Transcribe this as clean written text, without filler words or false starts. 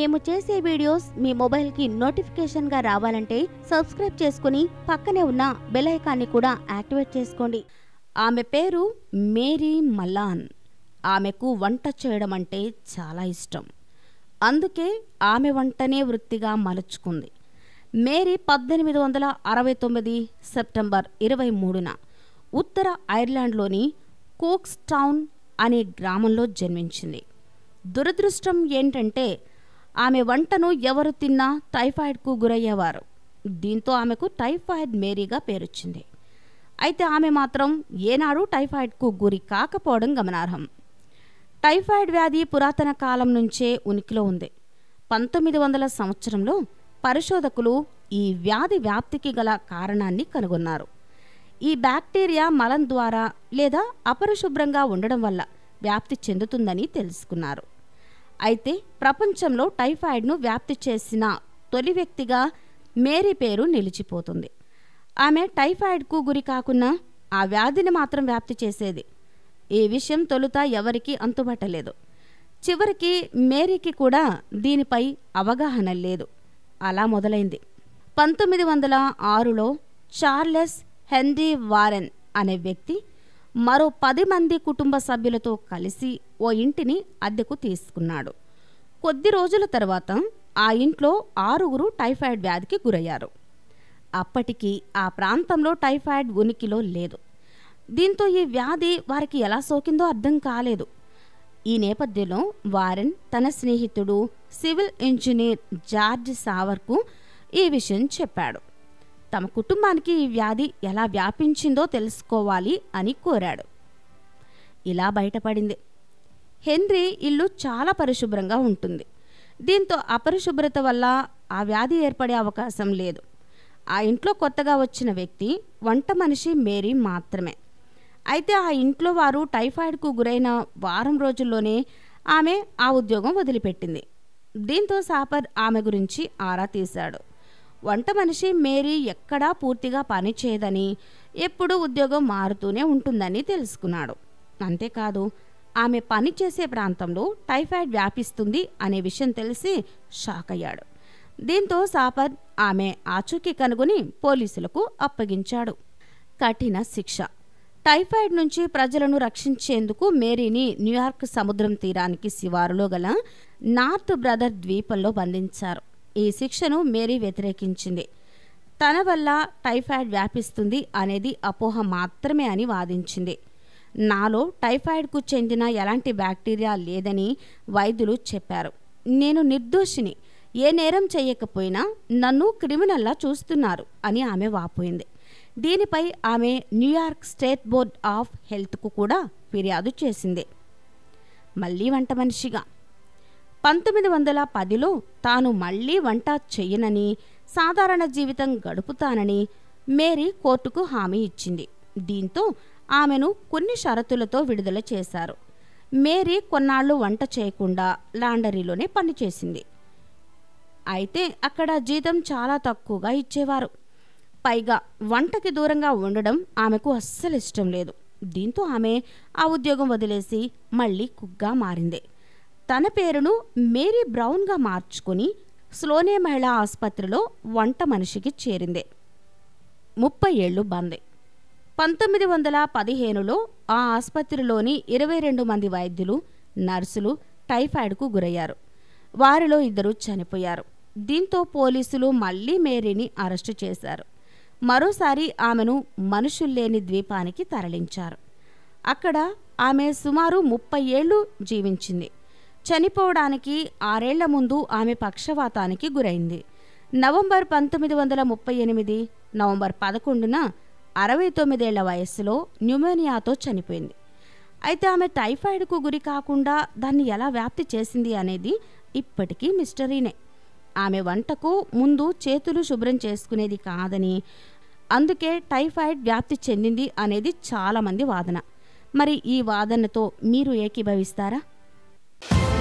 మేము చేసే వీడియోస్ మీ మొబైల్కి నోటిఫికేషన్గా రావాలంటే సబ్స్క్రైబ్ చేసుకుని పక్కనే ఉన్న బెల్ ఐకాన్ని కూడా యాక్టివేట్ చేసుకోండి. ఆమె పేరు మేరీ మలాన్. ఆమెకు వంట చేయడం అంటే చాలా ఇష్టం. అందుకే ఆమె వంటనే వృత్తిగా మలుచుకుంది. మేరీ 1869 సెప్టెంబర్ 23న ఉత్తర ఐర్లాండ్లోని కోక్స్ టౌన్ అనే గ్రామంలో జన్మించింది. దురదృష్టం ఏంటంటే ఆమె వంటను ఎవరు తిన్నా టైఫాయిడ్కు గురయ్యేవారు. దీంతో ఆమెకు టైఫాయిడ్ మేరీగా పేరొచ్చింది. అయితే ఆమె మాత్రం ఏనాడు టైఫాయిడ్కు గురి కాకపోవడం గమనార్హం. టైఫాయిడ్ వ్యాధి పురాతన కాలం నుంచే ఉనికిలో ఉంది. 1900 సంవత్సరంలో పరిశోధకులు ఈ వ్యాధి వ్యాప్తికి గల కారణాన్ని కనుగొన్నారు. ఈ బ్యాక్టీరియా మలం ద్వారా లేదా అపరిశుభ్రంగా ఉండడం వల్ల వ్యాప్తి చెందుతుందని తెలుసుకున్నారు. అయితే ప్రపంచంలో టైఫాయిడ్ను వ్యాప్తి చేసిన తొలి వ్యక్తిగా మేరీ పేరు నిలిచిపోతుంది. ఆమె టైఫాయిడ్కు గురి కాకున్నా ఆ వ్యాధిని మాత్రం వ్యాప్తి చేసేది. ఈ విషయం తొలుత ఎవరికీ అంతుబట్టలేదు. చివరికి మేరీకి కూడా దీనిపై అవగాహన లేదు. అలా మొదలైంది. 1906లో చార్లెస్ హెన్రీ వారెన్ అనే వ్యక్తి మరో 10 మంది కుటుంబ సభ్యులతో కలిసి ఓ ఇంటిని అద్దెకు తీసుకున్నాడు. కొద్ది రోజుల తర్వాత ఆ ఇంట్లో 6 టైఫాయిడ్ వ్యాధికి గురయ్యారు. అప్పటికి ఆ ప్రాంతంలో టైఫాయిడ్ ఉనికిలో లేదు. దీంతో ఈ వ్యాధి వారికి ఎలా సోకిందో అర్థం కాలేదు. ఈ నేపథ్యంలో వారెన్ తన స్నేహితుడు సివిల్ ఇంజనీర్ జార్జ్ సావర్కు ఈ విషయం చెప్పాడు. తమ కుటుంబానికి ఈ వ్యాధి ఎలా వ్యాపించిందో తెలుసుకోవాలి అని కోరాడు. ఇలా బయటపడింది. హెన్రీ ఇల్లు చాలా పరిశుభ్రంగా ఉంటుంది. దీంతో అపరిశుభ్రత వల్ల ఆ వ్యాధి ఏర్పడే అవకాశం లేదు. ఆ ఇంట్లో కొత్తగా వచ్చిన వ్యక్తి వంట మనిషి మేరీ మాత్రమే. అయితే ఆ ఇంట్లో వారు టైఫాయిడ్కు గురైన వారం రోజుల్లోనే ఆమె ఆ ఉద్యోగం వదిలిపెట్టింది. దీంతో సాపర్ ఆమె గురించి ఆరా తీశాడు. వంట మనిషి మేరీ ఎక్కడా పూర్తిగా పని చేయదని, ఎప్పుడూ ఉద్యోగం మారుతూనే ఉంటుందని తెలుసుకున్నాడు. అంతేకాదు ఆమె పని చేసే ప్రాంతంలో టైఫాయిడ్ వ్యాపిస్తుంది అనే విషయం తెలిసి షాక్ అయ్యాడు. దీంతో సాపర్ ఆమె ఆచూకీ కనుగొని పోలీసులకు అప్పగించాడు. కఠిన శిక్ష. టైఫాయిడ్ నుంచి ప్రజలను రక్షించేందుకు మేరీని న్యూయార్క్ సముద్రం తీరానికి శివారులో గల నార్త్ బ్రదర్ ద్వీపంలో బంధించారు. ఈ శిక్షను మేరీ వ్యతిరేకించింది. తన వల్ల టైఫాయిడ్ వ్యాపిస్తుంది అనేది అపోహ మాత్రమే అని వాదించింది. నాలో టైఫాయిడ్కు చెందిన ఎలాంటి బ్యాక్టీరియా లేదని వైద్యులు చెప్పారు. నేను నిర్దోషిని, ఏ నేరం చేయకపోయినా నన్ను క్రిమినల్లా చూస్తున్నారు అని ఆమె వాపోయింది. దీనిపై ఆమె న్యూయార్క్ స్టేట్ బోర్డ్ ఆఫ్ హెల్త్కు కూడా ఫిర్యాదు చేసింది. మళ్ళీ వంట మనిషిగా 1910లో తాను మళ్లీ వంట చెయ్యనని, సాధారణ జీవితం గడుపుతానని మేరీ కోర్టుకు హామీ ఇచ్చింది. దీంతో ఆమెను కొన్ని షరతులతో విడుదల చేశారు. మేరీ కొన్నాళ్లు వంట చేయకుండా లాండరీలోనే పనిచేసింది. అయితే అక్కడ జీతం చాలా తక్కువగా ఇచ్చేవారు. పైగా వంటకి దూరంగా ఉండడం ఆమెకు అస్సలు ఇష్టం లేదు. దీంతో ఆమె ఆ ఉద్యోగం వదిలేసి మళ్లీ కుక్గా మారింది. తన పేరును మేరీ బ్రౌన్గా మార్చుకుని స్లోనే మహిళా ఆసుపత్రిలో వంట మనిషికి చేరింది. 30 ఏళ్లు బంద్. 1915లో ఆ ఆసుపత్రిలోని 22 మంది వైద్యులు, నర్సులు టైఫాయిడ్కు గురయ్యారు. వారిలో 2 చనిపోయారు. దీంతో పోలీసులు మళ్లీ మేరీని అరెస్టు చేశారు. మరోసారి ఆమెను మనుషుల్లేని ద్వీపానికి తరలించారు. అక్కడ ఆమె సుమారు 30 ఏళ్లు జీవించింది. చనిపోవడానికి 6 ఏళ్ల ముందు ఆమె పక్షవాతానికి గురైంది. నవంబర్ 1938 నవంబర్ 11న 69 ఏళ్ల వయస్సులో న్యూమోనియాతో చనిపోయింది. అయితే ఆమె టైఫాయిడ్కు గురి కాకుండా దాన్ని ఎలా వ్యాప్తి చేసింది అనేది ఇప్పటికీ మిస్టరీనే. ఆమె వంటకు ముందు చేతులు శుభ్రం చేసుకునేది కాదని, అందుకే టైఫాయిడ్ వ్యాప్తి చెందింది అనేది చాలామంది వాదన. మరి ఈ వాదనతో మీరు ఏకీభవిస్తారా?